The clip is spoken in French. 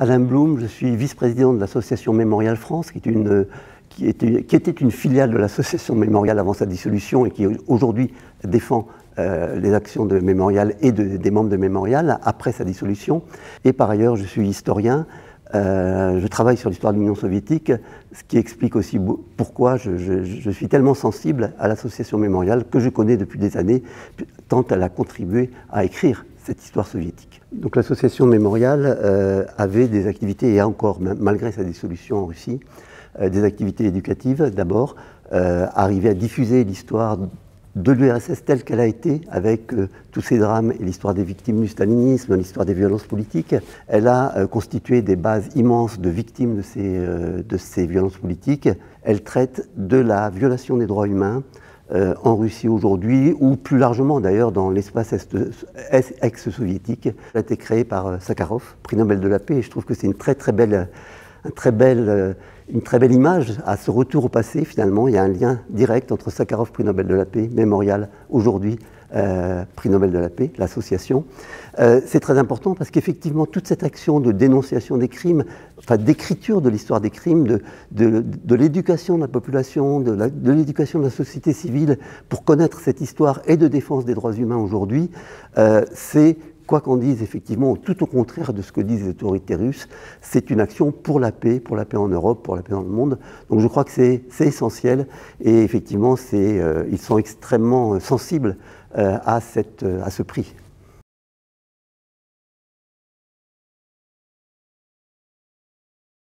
Alain Blum, je suis vice-président de l'association Mémorial France, qui était une filiale de l'association Mémorial avant sa dissolution et qui aujourd'hui défend les actions de Mémorial et des membres de Mémorial après sa dissolution. Et par ailleurs, je suis historien. Je travaille sur l'histoire de l'Union soviétique, ce qui explique aussi pourquoi je suis tellement sensible à l'association Mémorial, que je connais depuis des années, tant elle a contribué à écrire cette histoire soviétique. Donc l'association Mémorial avait des activités, et encore, malgré sa dissolution en Russie, des activités éducatives d'abord, arriver à diffuser l'histoire de l'URSS telle qu'elle a été, avec tous ces drames et l'histoire des victimes du stalinisme, l'histoire des violences politiques. Elle a constitué des bases immenses de victimes de ces violences politiques. Elle traite de la violation des droits humains en Russie aujourd'hui, ou plus largement d'ailleurs dans l'espace ex-soviétique. Elle a été créée par Sakharov, prix Nobel de la paix, et je trouve que c'est une très belle image à ce retour au passé. Finalement, il y a un lien direct entre Sakharov, prix Nobel de la paix, Mémorial, aujourd'hui, prix Nobel de la paix, l'association. C'est très important parce qu'effectivement, toute cette action de dénonciation des crimes, enfin d'écriture de l'histoire des crimes, de l'éducation de la population, de l'éducation de la société civile pour connaître cette histoire et de défense des droits humains aujourd'hui, c'est, quoi qu'on dise, effectivement, tout au contraire de ce que disent les autorités russes, c'est une action pour la paix en Europe, pour la paix dans le monde. Donc je crois que c'est essentiel et effectivement, ils sont extrêmement sensibles à ce prix.